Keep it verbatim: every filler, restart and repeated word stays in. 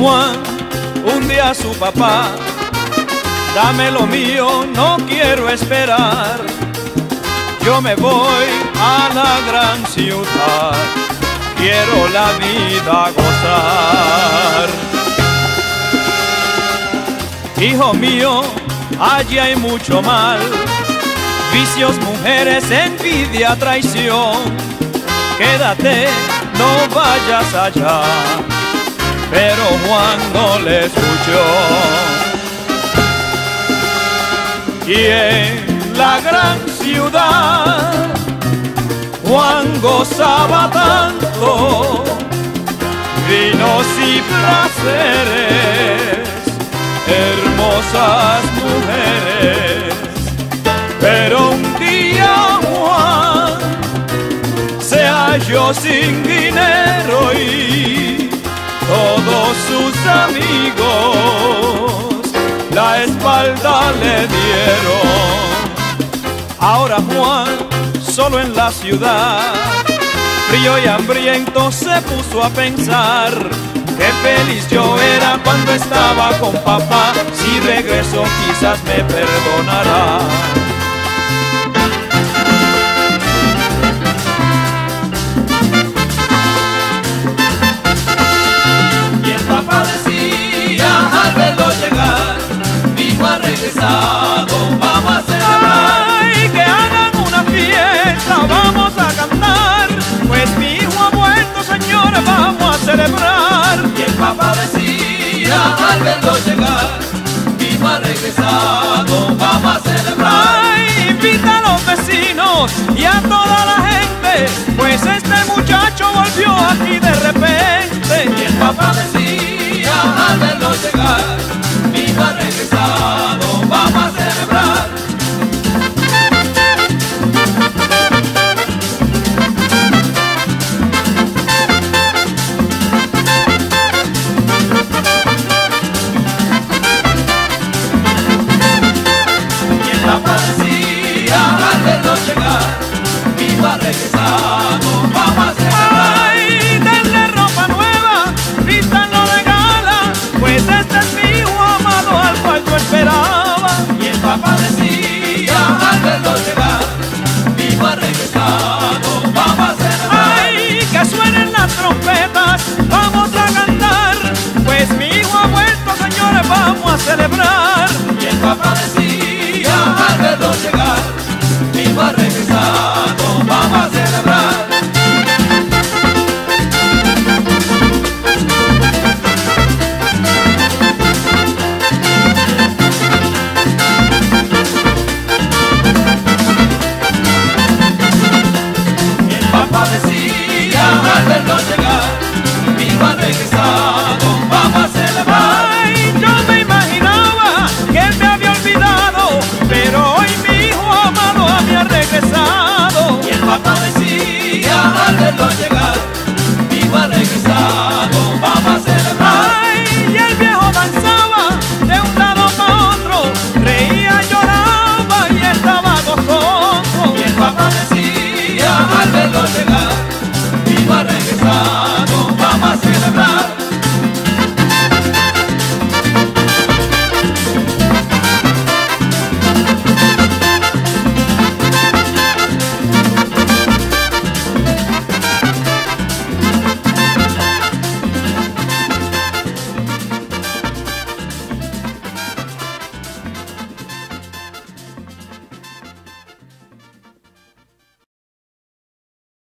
Juan un día a su papá: dame lo mío, no quiero esperar. Yo me voy a la gran ciudad, quiero la vida gozar. Hijo mío, allí hay mucho mal, vicios, mujeres, envidia, traición. Quédate, no vayas allá. Pero Juan no le escuchó. Y en la gran ciudad Juan gozaba tanto, vinos y placeres, hermosas mujeres. Pero un día Juan se halló sin dinero y todos sus amigos la espalda le dieron. Ahora Juan, solo en la ciudad, frío y hambriento, se puso a pensar: qué feliz yo era cuando estaba con papá, si regreso quizás me perdonará. Y el papá decía al verlo llegar: mi hijo ha regresado, vamos a celebrar. ¡Ay, que hagan una fiesta, vamos a cantar! Pues mi hijo ha vuelto, señores, vamos a celebrar. Y el papá decía al verlo llegar: mi hijo ha regresado, vamos a celebrar. ¡Ay, invita a los vecinos y a toda la gente, pues este muchacho volvió aquí de repente! Y el papá decía al verlo llegar: mi hijo ha regresado, vamos a celebrar. Y el papá decía al verlo llegar: mi hijo ha regresado, vamos a celebrar. ¡Ay, denle ropa nueva, vístanlo de gala, pues este es mi hijo amado al cual yo esperaba! Y el papá decía al verlo llegar: mi hijo ha regresado, vamos a celebrar. ¡Ay, que suenen las trompetas, vamos a cantar! Pues mi hijo ha vuelto, señores, vamos a celebrar.